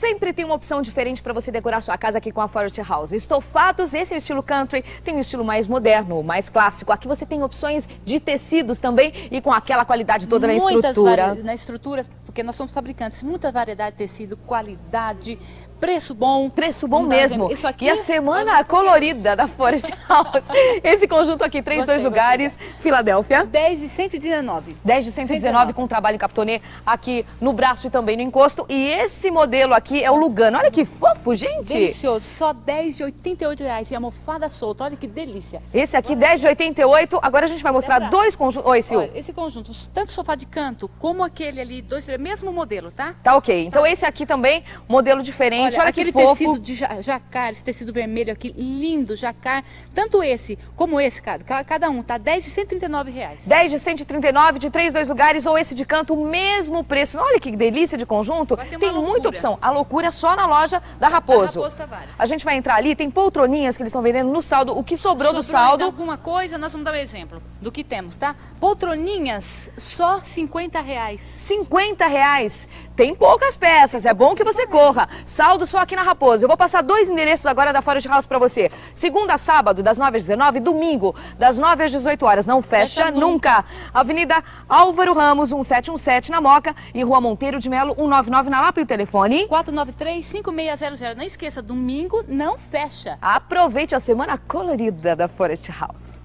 sempre tem uma opção diferente para você decorar sua casa aqui com a Forest House. Estofados, esse é o estilo country, tem um estilo mais moderno, mais clássico. Aqui você tem opções de tecidos também e com aquela qualidade toda na estrutura. Na estrutura, porque nós somos fabricantes, muita variedade de tecido, qualidade, preço bom. Preço bom mesmo. Isso aqui e a semana colorida da Forest House. Esse conjunto aqui, 2 lugares, Filadélfia. 10 de 119. 10 de 119 com trabalho em capitonê aqui no braço e também no encosto. E esse modelo aqui é o Lugano. Olha que fofo, gente. Delicioso. Só 10 de R$88 e a almofada solta. Olha que delícia. Esse aqui, 10 de 88. Agora a gente vai mostrar dois conjuntos. Oi, Sil. Olha, esse conjunto, tanto sofá de canto como aquele ali, mesmo modelo, tá? Tá ok. Então esse aqui também, modelo diferente. Olha que fofo. Tecido de jacar, esse tecido vermelho aqui, lindo, jacar. Tanto esse como esse, cada um, tá? 10 de R$139. 10 de 139, de 2 lugares, ou esse de canto, o mesmo preço. Olha que delícia de conjunto. Tem muita opção. A loucura é só na loja da Raposo. A gente vai entrar ali, tem poltroninhas que eles estão vendendo no saldo. O que sobrou do saldo... alguma coisa, nós vamos dar um exemplo do que temos, tá? Poltroninhas, só R$50. R$50. Tem poucas peças, é bom que você corra. Saldo só aqui na Raposo. Eu vou passar 2 endereços agora da Forest House para você. Segunda a sábado, das 9 às 19, domingo, das 9 às 18 horas. Não fecha nunca. Avenida Álvaro Ramos, 1717 na Moca e Rua Monteiro de Melo, 199 na Lapa. E o telefone? 493-5600. Não esqueça, domingo não fecha. Aproveite a semana colorida da Forest House.